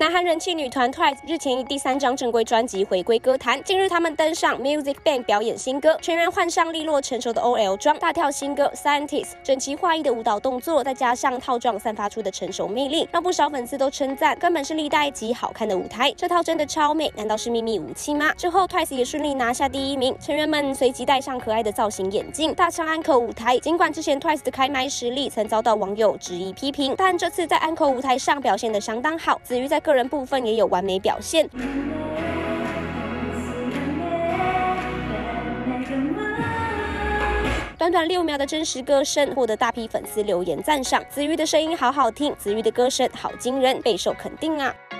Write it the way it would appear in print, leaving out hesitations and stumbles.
南韩人气女团 TWICE 日前以第3张正规专辑回归歌坛。近日，他们登上 Music Bank 表演新歌，全员换上利落成熟的 OL 装，大跳新歌 Scientist。整齐划一的舞蹈动作，再加上套装散发出的成熟魅力，让不少粉丝都称赞，根本是历代极好看的舞台。这套真的超美，难道是秘密武器吗？之后 TWICE 也顺利拿下第1名，成员们随即戴上可爱的造型眼镜，大唱安可舞台。尽管之前 TWICE 的开麦实力曾遭到网友质疑批评，但这次在安可舞台上表现得相当好。子瑜在个人部分也有完美表现。短短6秒的真实歌声，获得大批粉丝留言赞赏。子瑜的声音好好听，子瑜的歌声好惊人，备受肯定啊！